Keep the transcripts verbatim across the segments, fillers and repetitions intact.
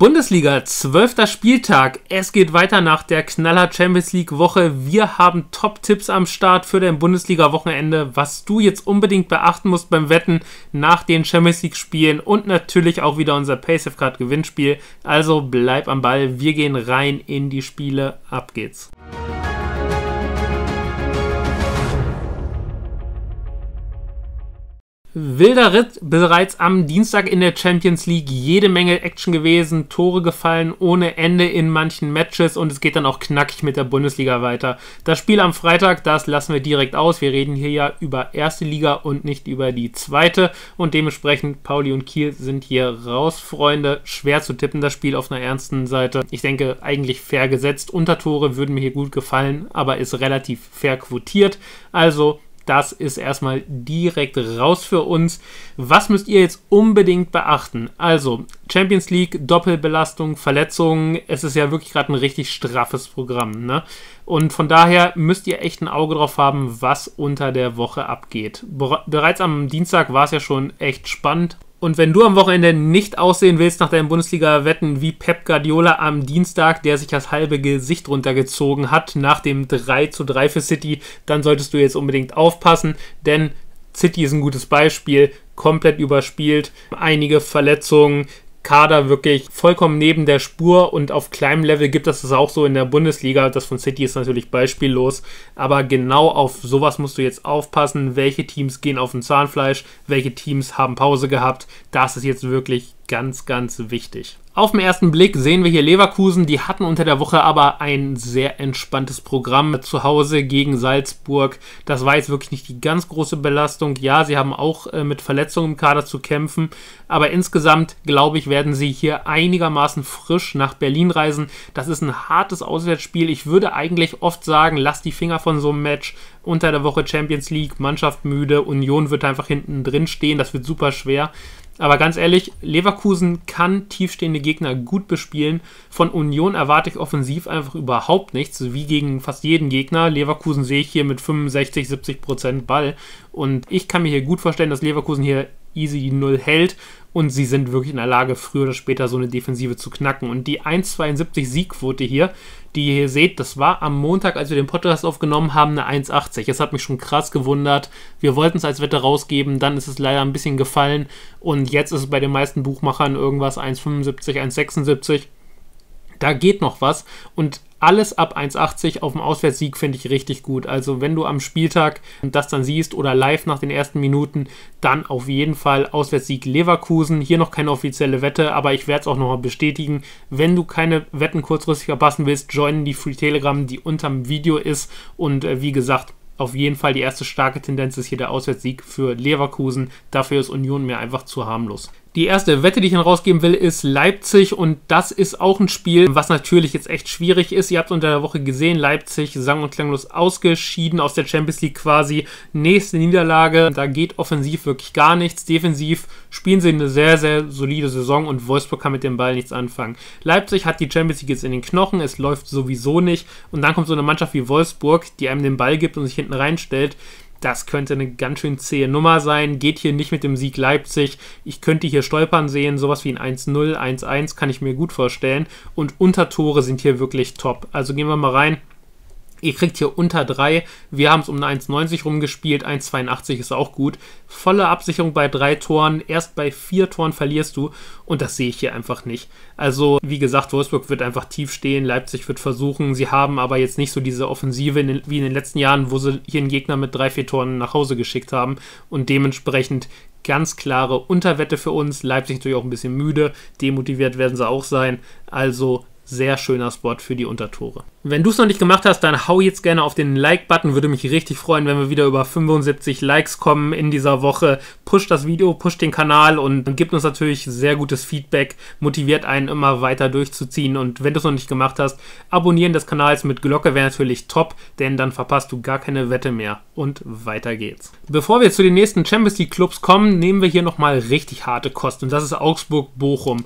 Bundesliga, zwölfter Spieltag. Es geht weiter nach der Knaller Champions League Woche. Wir haben Top-Tipps am Start für dein Bundesliga-Wochenende, was du jetzt unbedingt beachten musst beim Wetten nach den Champions League Spielen und natürlich auch wieder unser Paysafecard Gewinnspiel. Also bleib am Ball, wir gehen rein in die Spiele. Ab geht's. Wilder Ritt bereits am Dienstag in der Champions League, jede Menge Action gewesen, Tore gefallen ohne Ende in manchen Matches und es geht dann auch knackig mit der Bundesliga weiter. Das Spiel am Freitag, das lassen wir direkt aus, wir reden hier ja über erste Liga und nicht über die zweite und dementsprechend Pauli und Kiel sind hier raus, Freunde. Schwer zu tippen, das Spiel auf einer ernsten Seite. Ich denke, eigentlich fair gesetzt, Untertore würden mir hier gut gefallen, aber ist relativ fair quotiert, also das ist erstmal direkt raus für uns. Was müsst ihr jetzt unbedingt beachten? Also, Champions League, Doppelbelastung, Verletzungen. Es ist ja wirklich gerade ein richtig straffes Programm, ne? Und von daher müsst ihr echt ein Auge drauf haben, was unter der Woche abgeht. Bereits am Dienstag war es ja schon echt spannend. Und wenn du am Wochenende nicht aussehen willst nach deinen Bundesliga-Wetten wie Pep Guardiola am Dienstag, der sich das halbe Gesicht runtergezogen hat nach dem drei zu drei für City, dann solltest du jetzt unbedingt aufpassen, denn City ist ein gutes Beispiel, komplett überspielt, einige Verletzungen, Kader wirklich vollkommen neben der Spur und auf kleinem Level gibt es das auch so in der Bundesliga. Das von City ist natürlich beispiellos, aber genau auf sowas musst du jetzt aufpassen. Welche Teams gehen auf den Zahnfleisch, welche Teams haben Pause gehabt, das ist jetzt wirklich ganz, ganz wichtig. Auf den ersten Blick sehen wir hier Leverkusen, die hatten unter der Woche aber ein sehr entspanntes Programm zu Hause gegen Salzburg. Das war jetzt wirklich nicht die ganz große Belastung. Ja, sie haben auch äh, mit Verletzungen im Kader zu kämpfen, aber insgesamt, glaube ich, werden sie hier einigermaßen frisch nach Berlin reisen. Das ist ein hartes Auswärtsspiel. Ich würde eigentlich oft sagen, lass die Finger von so einem Match. Unter der Woche Champions League, Mannschaft müde, Union wird einfach hinten drin stehen, das wird super schwer. Aber ganz ehrlich, Leverkusen kann tiefstehende Gegner gut bespielen. Von Union erwarte ich offensiv einfach überhaupt nichts, wie gegen fast jeden Gegner. Leverkusen sehe ich hier mit fünfundsechzig, siebzig Prozent Ball. Und ich kann mir hier gut vorstellen, dass Leverkusen hier easy die Null hält. Und sie sind wirklich in der Lage, früher oder später so eine Defensive zu knacken. Und die eins Komma zweiundsiebzig Siegquote hier, die ihr hier seht, das war am Montag, als wir den Podcast aufgenommen haben, eine eins Komma achtzig. Das hat mich schon krass gewundert. Wir wollten es als Wette rausgeben, dann ist es leider ein bisschen gefallen. Und jetzt ist es bei den meisten Buchmachern irgendwas eins Komma fünfundsiebzig, eins Komma sechsundsiebzig. Da geht noch was und alles ab eins Komma achtzig auf dem Auswärtssieg finde ich richtig gut. Also wenn du am Spieltag das dann siehst oder live nach den ersten Minuten, dann auf jeden Fall Auswärtssieg Leverkusen. Hier noch keine offizielle Wette, aber ich werde es auch nochmal bestätigen. Wenn du keine Wetten kurzfristig verpassen willst, join die Free Telegram, die unterm Video ist. Und äh, wie gesagt, auf jeden Fall die erste starke Tendenz ist hier der Auswärtssieg für Leverkusen. Dafür ist Union mir einfach zu harmlos. Die erste Wette, die ich dann rausgeben will, ist Leipzig und das ist auch ein Spiel, was natürlich jetzt echt schwierig ist. Ihr habt es unter der Woche gesehen, Leipzig sang- und klanglos ausgeschieden aus der Champions League quasi. Nächste Niederlage, da geht offensiv wirklich gar nichts. Defensiv spielen sie eine sehr, sehr solide Saison und Wolfsburg kann mit dem Ball nichts anfangen. Leipzig hat die Champions League jetzt in den Knochen, es läuft sowieso nicht und dann kommt so eine Mannschaft wie Wolfsburg, die einem den Ball gibt und sich hinten reinstellt. Das könnte eine ganz schön zähe Nummer sein. Geht hier nicht mit dem Sieg Leipzig. Ich könnte hier stolpern sehen. Sowas wie ein eins null, eins eins kann ich mir gut vorstellen. Und Untertore sind hier wirklich top. Also gehen wir mal rein. Ihr kriegt hier unter drei. Wir haben es um eine eins neunzig rumgespielt. eins zweiundachtzig ist auch gut. Volle Absicherung bei drei Toren. Erst bei vier Toren verlierst du. Und das sehe ich hier einfach nicht. Also, wie gesagt, Wolfsburg wird einfach tief stehen. Leipzig wird versuchen. Sie haben aber jetzt nicht so diese Offensive in den, wie in den letzten Jahren, wo sie hier einen Gegner mit drei, vier Toren nach Hause geschickt haben. Und dementsprechend ganz klare Unterwette für uns. Leipzig natürlich auch ein bisschen müde. Demotiviert werden sie auch sein. Also sehr schöner Spot für die Untertore. Wenn du es noch nicht gemacht hast, dann hau jetzt gerne auf den Like-Button. Würde mich richtig freuen, wenn wir wieder über fünfundsiebzig Likes kommen in dieser Woche. Push das Video, push den Kanal und gibt uns natürlich sehr gutes Feedback. Motiviert einen immer weiter durchzuziehen. Und wenn du es noch nicht gemacht hast, abonnieren des Kanals mit Glocke wäre natürlich top, denn dann verpasst du gar keine Wette mehr. Und weiter geht's. Bevor wir zu den nächsten Champions League Clubs kommen, nehmen wir hier nochmal richtig harte Kost. Und das ist Augsburg-Bochum.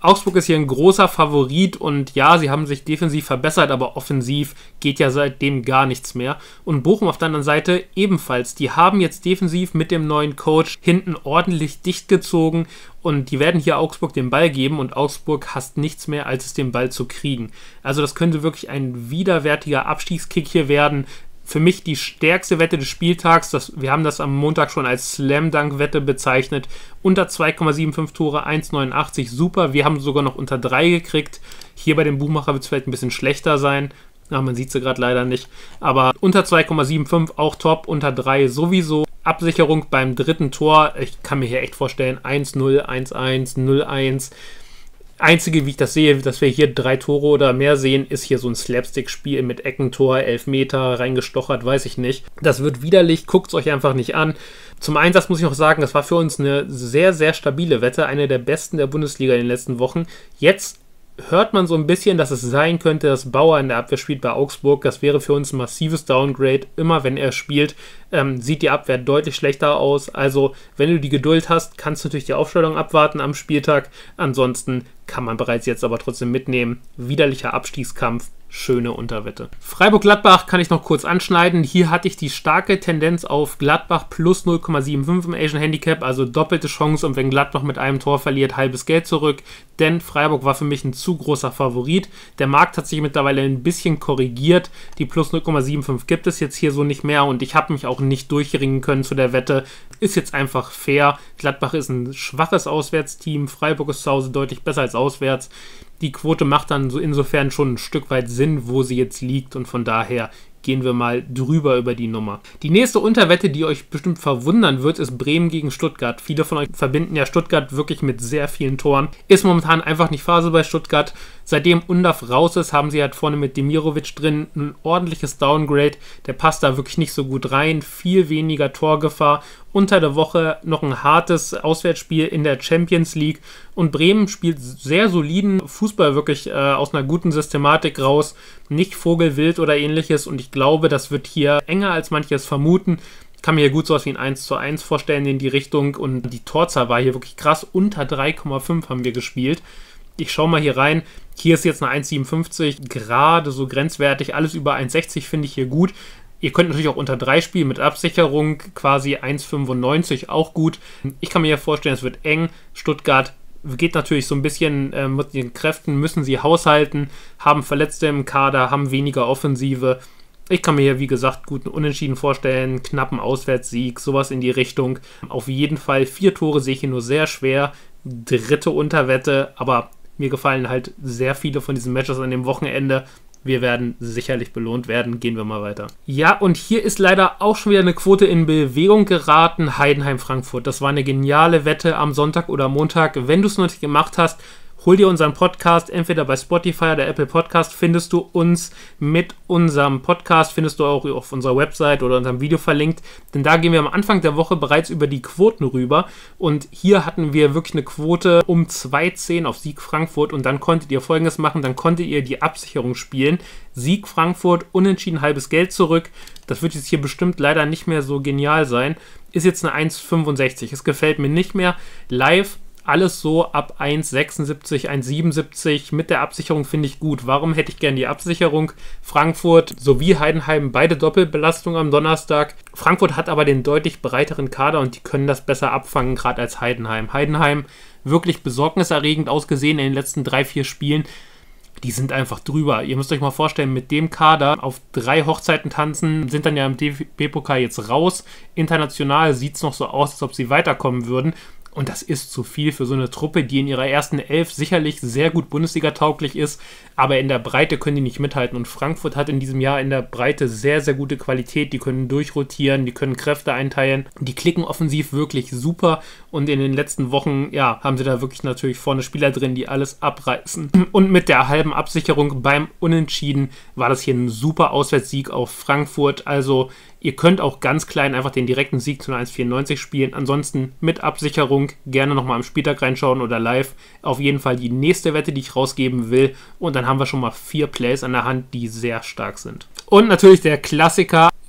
Augsburg ist hier ein großer Favorit und ja, sie haben sich defensiv verbessert, aber offensiv geht ja seitdem gar nichts mehr. Und Bochum auf der anderen Seite ebenfalls. Die haben jetzt defensiv mit dem neuen Coach hinten ordentlich dicht gezogen und die werden hier Augsburg den Ball geben und Augsburg hasst nichts mehr, als es den Ball zu kriegen. Also das könnte wirklich ein widerwärtiger Abstiegskick hier werden. Für mich die stärkste Wette des Spieltags, das, wir haben das am Montag schon als Slam-Dunk-Wette bezeichnet, unter zwei Komma fünfundsiebzig Tore, eins Komma neunundachtzig, super, wir haben sogar noch unter drei gekriegt, hier bei dem Buchmacher wird es vielleicht ein bisschen schlechter sein, ja, man sieht sie gerade leider nicht, aber unter zwei Komma fünfundsiebzig auch top, unter drei sowieso, Absicherung beim dritten Tor, ich kann mir hier echt vorstellen, eins null, eins eins, null eins, Einzige, wie ich das sehe, dass wir hier drei Tore oder mehr sehen, ist hier so ein Slapstick-Spiel mit Eckentor, Elfmeter, reingestochert, weiß ich nicht. Das wird widerlich, guckt es euch einfach nicht an. Zum Einsatz muss ich noch sagen, das war für uns eine sehr, sehr stabile Wette, eine der besten der Bundesliga in den letzten Wochen. Jetzt hört man so ein bisschen, dass es sein könnte, dass Bauer in der Abwehr spielt bei Augsburg. Das wäre für uns ein massives Downgrade. Immer wenn er spielt, ähm, sieht die Abwehr deutlich schlechter aus. Also, wenn du die Geduld hast, kannst du natürlich die Aufstellung abwarten am Spieltag. Ansonsten kann man bereits jetzt aber trotzdem mitnehmen. Widerlicher Abstiegskampf. Schöne Unterwette. Freiburg-Gladbach kann ich noch kurz anschneiden. Hier hatte ich die starke Tendenz auf Gladbach plus null Komma fünfundsiebzig im Asian Handicap, also doppelte Chance und wenn Gladbach mit einem Tor verliert, halbes Geld zurück, denn Freiburg war für mich ein zu großer Favorit. Der Markt hat sich mittlerweile ein bisschen korrigiert. Die plus null Komma fünfundsiebzig gibt es jetzt hier so nicht mehr und ich habe mich auch nicht durchringen können zu der Wette. Ist jetzt einfach fair. Gladbach ist ein schwaches Auswärtsteam, Freiburg ist zu Hause deutlich besser als auswärts. Die Quote macht dann so insofern schon ein Stück weit Sinn, wo sie jetzt liegt und von daher gehen wir mal drüber über die Nummer. Die nächste Unterwette, die euch bestimmt verwundern wird, ist Bremen gegen Stuttgart. Viele von euch verbinden ja Stuttgart wirklich mit sehr vielen Toren. Ist momentan einfach nicht Phase bei Stuttgart. Seitdem Undav raus ist, haben sie halt vorne mit Demirovic drin ein ordentliches Downgrade. Der passt da wirklich nicht so gut rein. Viel weniger Torgefahr. Unter der Woche noch ein hartes Auswärtsspiel in der Champions League. Und Bremen spielt sehr soliden Fußball, wirklich äh, aus einer guten Systematik raus. Nicht vogelwild oder ähnliches. Und ich glaube, das wird hier enger als manches vermuten. Ich kann mir hier gut sowas wie ein eins zu eins vorstellen in die Richtung. Und die Torzahl war hier wirklich krass. Unter drei Komma fünf haben wir gespielt. Ich schaue mal hier rein. Hier ist jetzt eine eins Komma siebenundfünfzig, gerade so grenzwertig. Alles über eins Komma sechzig finde ich hier gut. Ihr könnt natürlich auch unter drei spielen mit Absicherung, quasi eins Komma fünfundneunzig, auch gut. Ich kann mir ja vorstellen, es wird eng. Stuttgart geht natürlich so ein bisschen äh, mit den Kräften, müssen sie haushalten, haben Verletzte im Kader, haben weniger Offensive. Ich kann mir hier, wie gesagt, guten Unentschieden vorstellen, knappen Auswärtssieg, sowas in die Richtung. Auf jeden Fall vier Tore sehe ich hier nur sehr schwer. Dritte Unterwette, aber mir gefallen halt sehr viele von diesen Matches an dem Wochenende. Wir werden sicherlich belohnt werden. Gehen wir mal weiter. Ja, und hier ist leider auch schon wieder eine Quote in Bewegung geraten. Heidenheim-Frankfurt. Das war eine geniale Wette am Sonntag oder Montag. Wenn du es noch nicht gemacht hast, hol dir unseren Podcast, entweder bei Spotify oder Apple Podcast findest du uns mit unserem Podcast, findest du auch auf unserer Website oder unserem Video verlinkt, denn da gehen wir am Anfang der Woche bereits über die Quoten rüber und hier hatten wir wirklich eine Quote um zwei Komma zehn auf Sieg Frankfurt und dann konntet ihr Folgendes machen, dann konntet ihr die Absicherung spielen, Sieg Frankfurt, unentschieden halbes Geld zurück, das wird jetzt hier bestimmt leider nicht mehr so genial sein, ist jetzt eine eins Komma fünfundsechzig, es gefällt mir nicht mehr, live alles so ab eins Komma sechsundsiebzig, eins Komma siebenundsiebzig mit der Absicherung finde ich gut. Warum hätte ich gerne die Absicherung? Frankfurt sowie Heidenheim beide Doppelbelastung am Donnerstag. Frankfurt hat aber den deutlich breiteren Kader und die können das besser abfangen, gerade als Heidenheim. Heidenheim wirklich besorgniserregend ausgesehen in den letzten drei, vier Spielen. Die sind einfach drüber. Ihr müsst euch mal vorstellen, mit dem Kader auf drei Hochzeiten tanzen, sind dann ja im D F B-Pokal jetzt raus. International sieht es noch so aus, als ob sie weiterkommen würden. Und das ist zu viel für so eine Truppe, die in ihrer ersten Elf sicherlich sehr gut Bundesliga-tauglich ist, aber in der Breite können die nicht mithalten. Und Frankfurt hat in diesem Jahr in der Breite sehr, sehr gute Qualität. Die können durchrotieren, die können Kräfte einteilen. Die klicken offensiv wirklich super. Und in den letzten Wochen, ja, haben sie da wirklich natürlich vorne Spieler drin, die alles abreißen. Und mit der halben Absicherung beim Unentschieden war das hier ein super Auswärtssieg auf Frankfurt. Also ihr könnt auch ganz klein einfach den direkten Sieg zu eins Komma vierundneunzig spielen. Ansonsten mit Absicherung gerne nochmal am Spieltag reinschauen oder live. Auf jeden Fall die nächste Wette, die ich rausgeben will. Und dann haben wir schon mal vier Plays an der Hand, die sehr stark sind. Und natürlich der Klassiker.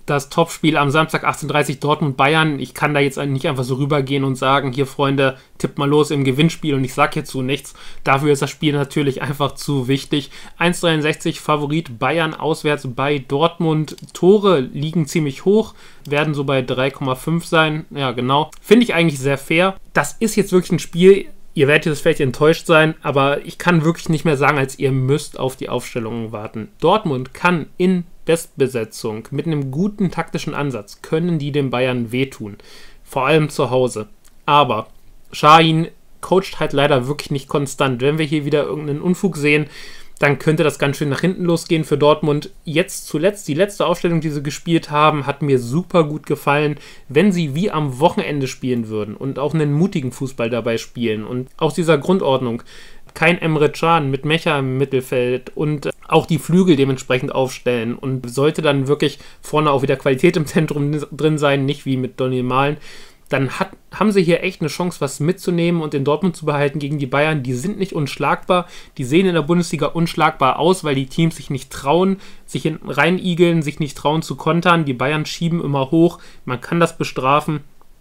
das Topspiel am Samstag achtzehn Uhr dreißig Dortmund-Bayern. Ich kann da jetzt nicht einfach so rübergehen und sagen, hier Freunde, tippt mal los im Gewinnspiel und ich sage hierzu nichts. Dafür ist das Spiel natürlich einfach zu wichtig. eins Komma dreiundsechzig Favorit Bayern auswärts bei Dortmund. Tore liegen ziemlich hoch, werden so bei drei Komma fünf sein. Ja, genau. Finde ich eigentlich sehr fair. Das ist jetzt wirklich ein Spiel, ihr werdet jetzt vielleicht enttäuscht sein, aber ich kann wirklich nicht mehr sagen, als ihr müsst auf die Aufstellungen warten. Dortmund kann in Bestbesetzung mit einem guten taktischen Ansatz, können die den Bayern wehtun. Vor allem zu Hause. Aber Şahin coacht halt leider wirklich nicht konstant. Wenn wir hier wieder irgendeinen Unfug sehen, dann könnte das ganz schön nach hinten losgehen für Dortmund. Jetzt zuletzt, die letzte Aufstellung, die sie gespielt haben, hat mir super gut gefallen. Wenn sie wie am Wochenende spielen würden und auch einen mutigen Fußball dabei spielen und aus dieser Grundordnung kein Emre Can mit Mecha im Mittelfeld und auch die Flügel dementsprechend aufstellen und sollte dann wirklich vorne auch wieder Qualität im Zentrum drin sein, nicht wie mit Daniel Mahlen, dann hat, haben sie hier echt eine Chance, was mitzunehmen und in Dortmund zu behalten gegen die Bayern. Die sind nicht unschlagbar, die sehen in der Bundesliga unschlagbar aus, weil die Teams sich nicht trauen, sich reinigeln, sich nicht trauen zu kontern. Die Bayern schieben immer hoch, man kann das bestrafen.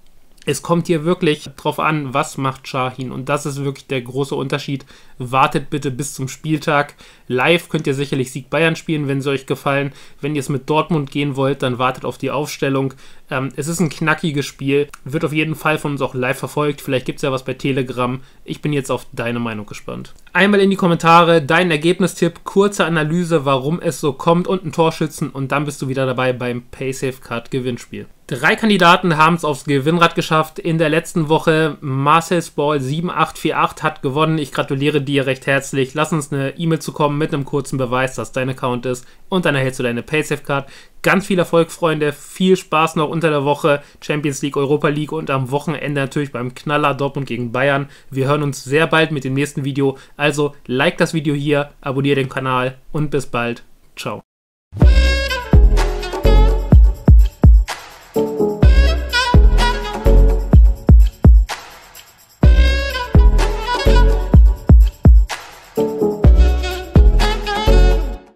Es kommt hier wirklich drauf an, was macht Şahin und das ist wirklich der große Unterschied. Wartet bitte bis zum Spieltag. Live könnt ihr sicherlich Sieg Bayern spielen, wenn sie euch gefallen. Wenn ihr es mit Dortmund gehen wollt, dann wartet auf die Aufstellung. Ähm, es ist ein knackiges Spiel, wird auf jeden Fall von uns auch live verfolgt. Vielleicht gibt es ja was bei Telegram. Ich bin jetzt auf deine Meinung gespannt. Einmal in die Kommentare dein Ergebnistipp, kurze Analyse, warum es so kommt und ein Torschützen und dann bist du wieder dabei beim PaySafeCard Gewinnspiel. Drei Kandidaten haben es aufs Gewinnrad geschafft in der letzten Woche. Marcel's Ball sieben acht vier acht hat gewonnen. Ich gratuliere dir recht herzlich. Lass uns eine E-Mail zukommen mit einem kurzen Beweis, dass dein Account ist und dann erhältst du deine PaySafeCard. Ganz viel Erfolg, Freunde. Viel Spaß noch unter der Woche. Champions League, Europa League und am Wochenende natürlich beim Knaller Dortmund gegen Bayern. Wir hören uns sehr bald mit dem nächsten Video. Also like das Video hier, abonniere den Kanal und bis bald. Ciao.